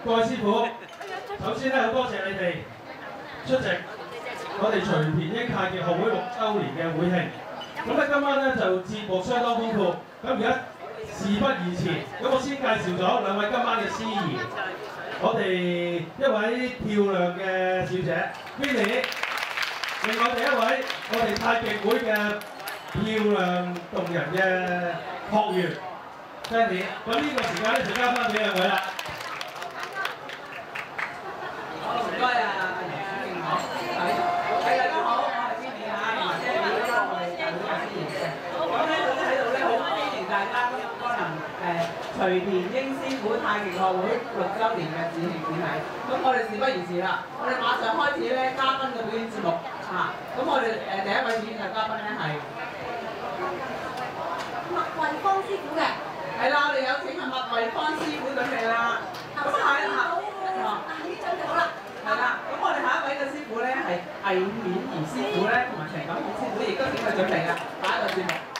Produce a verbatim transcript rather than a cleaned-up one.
各位師傅，首先咧好多謝你哋出席我哋徐田英太極學會六週年嘅會慶。咁咧今晚咧就節目相當豐富。咁而家事不宜遲，咁我先介紹咗兩位今晚嘅司儀，我哋一位漂亮嘅小姐 Winnie， 另外我哋一位我哋太極會嘅漂亮動人嘅學員 Fanny。咁呢個時間咧就交翻俾兩位啦。 唔該啊，係好，係大家好，我係 Winnie 啊，即係呢個我哋大會嘅司儀嘅。咁咧總之喺度咧好歡迎大家可能誒徐田英師傅太極學會六週年嘅致慶典禮。咁我哋事不宜遲啦，我哋馬上開始咧嘉賓嘅表演節目嚇。咁我哋誒第一位表演嘅嘉賓咧係麥惠芳師傅嘅。 係啦，我哋有請阿麥惠芳師傅準備啦。咁下一下， 已經準備好啦。 係啦，咁我哋下一位嘅師傅咧係魏勉儀師傅咧，同埋陳錦顯師傅，亦都請佢準備啦，下一個節目。